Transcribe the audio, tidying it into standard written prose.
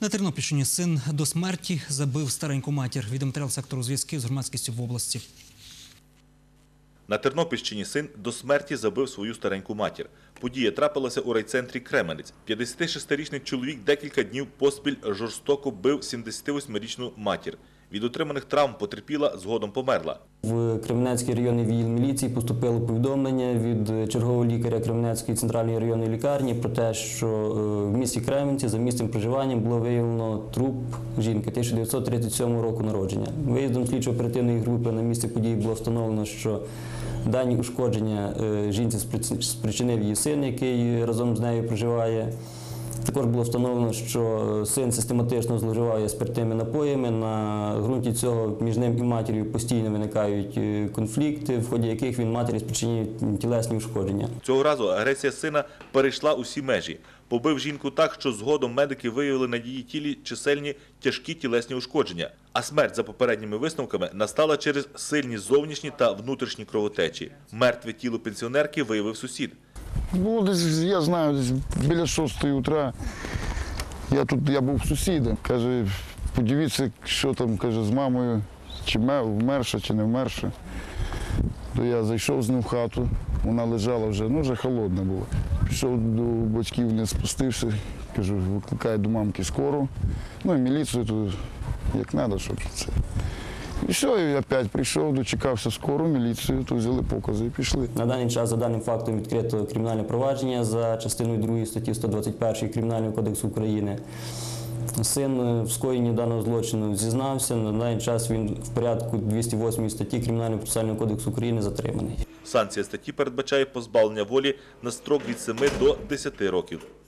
На Тернопільщині син до смерті забив стареньку матір. Відеоматеріал сектору зв'язків з громадськістю в області. На Тернопільщині син до смерті забив свою стареньку матір. Подія трапилася у райцентрі Кременець. 56-річний чоловік декілька днів поспіль жорстоко бив 78-річну матір. Від отриманих травм потерпіла, згодом померла. В Кременецький районний відділ міліції поступило повідомлення від чергового лікаря Кременецької центральної районної лікарні про те, що в місті Кременці за місцем проживання було виявлено труп жінки 1937 року народження. Виїздом слідчо-оперативної групи на місце події було встановлено, що дані ушкодження жінці спричинив її син, який разом з нею проживає. Також було встановлено, що син систематично зловживає спиртними напоями. На ґрунті цього між ним і матір'ю постійно виникають конфлікти, в ході яких він матері спричинює тілесні ушкодження. Цього разу агресія сина перейшла усі межі. Побив жінку так, що згодом медики виявили на її тілі чисельні тяжкі тілесні ушкодження. А смерть, за попередніми висновками, настала через сильні зовнішні та внутрішні кровотечі. Мертве тіло пенсіонерки виявив сусід. Було десь, я знаю, десь біля 6 утра. Я був сусідом. Каже, подивіться, що там, каже, з мамою, чи вмерша, чи не вмерша. То я зайшов з ним в хату, вона лежала вже, вже холодна була. Пішов до батьків, не спустився, кажу, викликаю до мамки скору. І міліцію тут, як треба, щоб це. І все, я опять прийшов, дочекався скору, міліцію, то взяли покази і пішли. На даний час за даним фактом відкрито кримінальне провадження за частиною 2 статті 121 Кримінального кодексу України. Син в скоєнні даного злочину зізнався, на даний час він в порядку 208 статті Кримінального процесуального кодексу України затриманий. Санкція статті передбачає позбавлення волі на строк від 7 до 10 років.